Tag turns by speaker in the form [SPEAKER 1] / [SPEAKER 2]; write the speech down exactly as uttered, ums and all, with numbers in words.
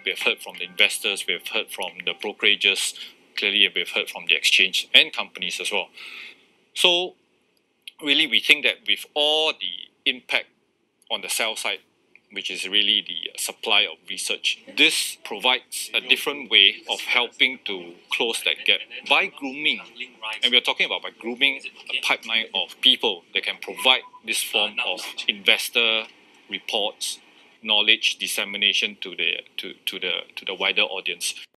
[SPEAKER 1] we have heard from the investors, we have heard from the brokerages, clearly we've heard from the exchange and companies as well. So really we think that with all the impact on the sell side, which is really the supply of research, this provides a different way of helping to close that gap by grooming. And we're talking about by grooming a pipeline of people that can provide this form of investor reports, knowledge dissemination to the to, to the to the wider audience.